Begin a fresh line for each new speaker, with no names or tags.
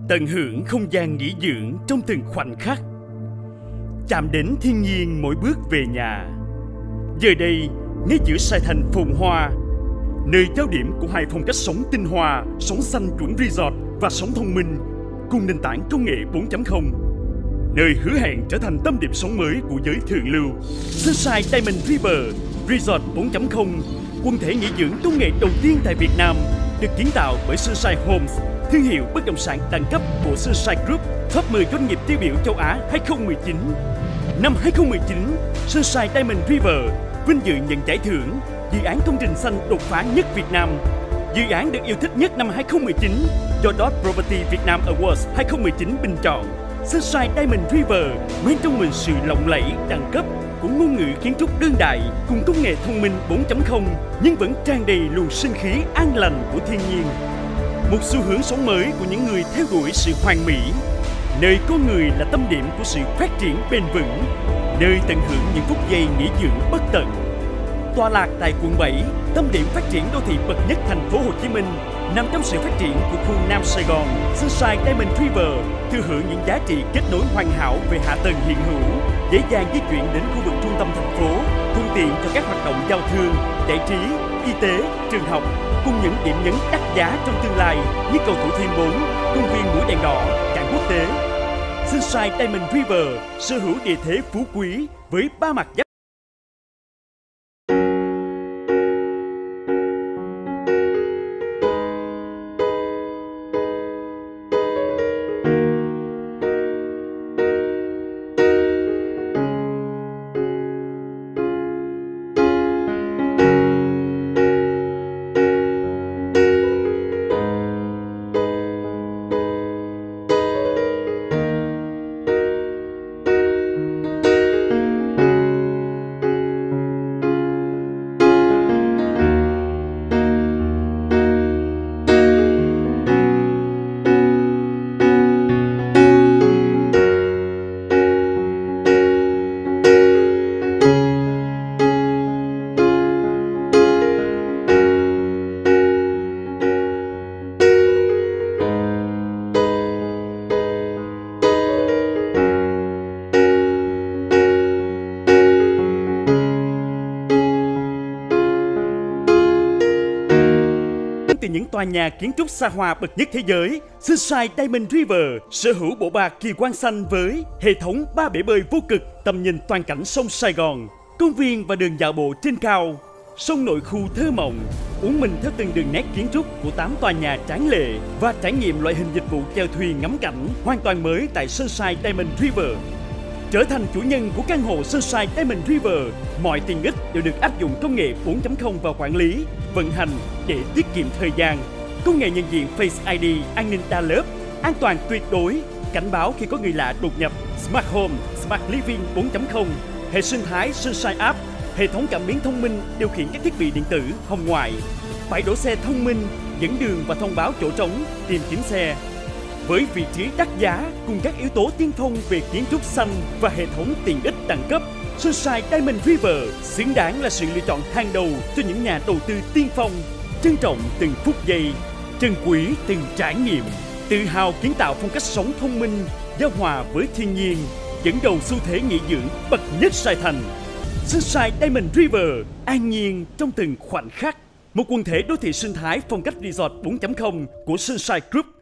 tận hưởng không gian nghỉ dưỡng trong từng khoảnh khắc, chạm đến thiên nhiên mỗi bước về nhà. Giờ đây, ngay giữa Sài Thành phồn hoa, nơi giao điểm của hai phong cách sống tinh hoa, sống xanh chuẩn resort và sống thông minh cùng nền tảng công nghệ 4.0, nơi hứa hẹn trở thành tâm điểm sống mới của giới thượng lưu. Sunshine Diamond River Resort 4.0, quần thể nghỉ dưỡng công nghệ đầu tiên tại Việt Nam, được kiến tạo bởi Sunshine Homes, thương hiệu bất động sản đẳng cấp của Sunshine Group, top 10 doanh nghiệp tiêu biểu châu Á 2019. Năm 2019, Sunshine Diamond River vinh dự nhận giải thưởng dự án công trình xanh đột phá nhất Việt Nam, dự án được yêu thích nhất năm 2019 do Dot Property Việt Nam Awards 2019 bình chọn. Sunshine Diamond River mang trong mình sự lộng lẫy, đẳng cấp của ngôn ngữ kiến trúc đương đại cùng công nghệ thông minh 4.0, nhưng vẫn tràn đầy luồng sinh khí an lành của thiên nhiên. Một xu hướng sống mới của những người theo đuổi sự hoàn mỹ, nơi con người là tâm điểm của sự phát triển bền vững, nơi tận hưởng những phút giây nghỉ dưỡng bất tận. Tọa lạc tại quận 7, tâm điểm phát triển đô thị bậc nhất thành phố Hồ Chí Minh, nằm trong sự phát triển của khu Nam Sài Gòn. Sunshine Diamond River thừa hưởng những giá trị kết nối hoàn hảo về hạ tầng hiện hữu, dễ dàng di chuyển đến khu vực trung tâm thành phố, thuận tiện cho các hoạt động giao thương, giải trí, y tế, trường học, cùng những điểm nhấn đắt giá trong tương lai như cầu Thủ Thiêm 4, công viên mũi đèn đỏ, cảng quốc tế. Sunshine Diamond River sở hữu địa thế phú quý với ba mặt giáp. Từ những tòa nhà kiến trúc xa hoa bậc nhất thế giới, Sunshine Diamond River sở hữu bộ ba kỳ quan xanh với hệ thống 3 bể bơi vô cực, tầm nhìn toàn cảnh sông Sài Gòn, công viên và đường dạo bộ trên cao, sông nội khu thơ mộng, uốn mình theo từng đường nét kiến trúc của 8 tòa nhà tráng lệ và trải nghiệm loại hình dịch vụ chèo thuyền ngắm cảnh hoàn toàn mới tại Sunshine Diamond River. Trở thành chủ nhân của căn hộ Sunshine Diamond River, mọi tiện ích đều được áp dụng công nghệ 4.0 vào quản lý, vận hành để tiết kiệm thời gian. Công nghệ nhận diện Face ID, an ninh đa lớp, an toàn tuyệt đối, cảnh báo khi có người lạ đột nhập, Smart Home, Smart Living 4.0, hệ sinh thái Sunshine App, hệ thống cảm biến thông minh điều khiển các thiết bị điện tử hồng ngoại, bãi đỗ xe thông minh, dẫn đường và thông báo chỗ trống, tìm kiếm xe. Với vị trí đắt giá cùng các yếu tố tiên phong về kiến trúc xanh và hệ thống tiện ích đẳng cấp, Sunshine Diamond River xứng đáng là sự lựa chọn hàng đầu cho những nhà đầu tư tiên phong, trân trọng từng phút giây, trân quý từng trải nghiệm, tự hào kiến tạo phong cách sống thông minh, giao hòa với thiên nhiên, dẫn đầu xu thế nghỉ dưỡng bậc nhất Sài Thành. Sunshine Diamond River an nhiên trong từng khoảnh khắc, một quần thể đô thị sinh thái phong cách resort 4.0 của Sunshine Group.